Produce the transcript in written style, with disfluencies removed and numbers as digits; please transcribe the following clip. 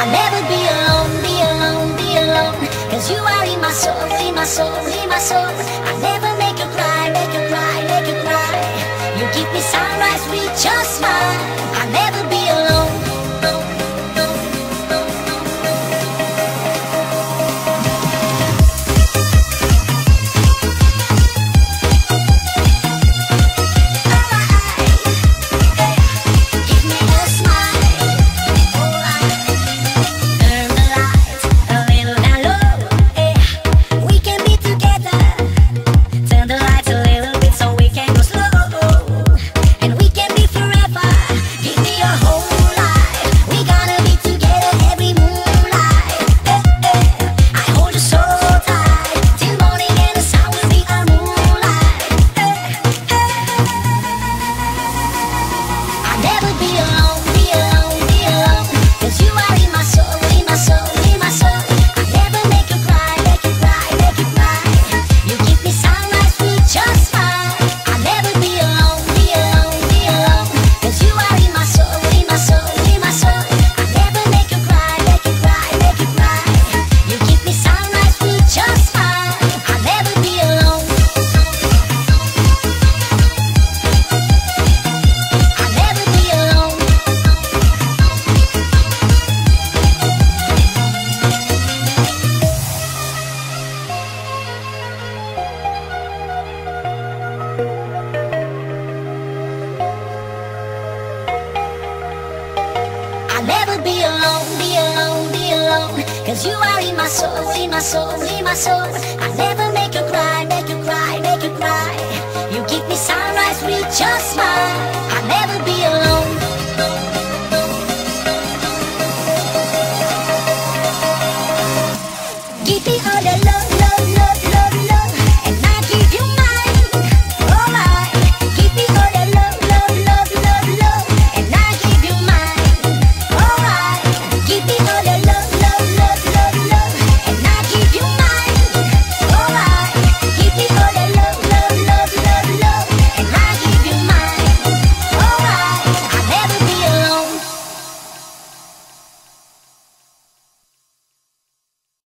never be alone, be alone, be alone. Cause you are in my soul, in my soul, in my soul. I never make you cry, make you cry, make you cry. You give me sunrise with your smile. I never be alone. I'll never be alone, be alone, be alone. Cause you are in my soul, in my soul, in my soul. I never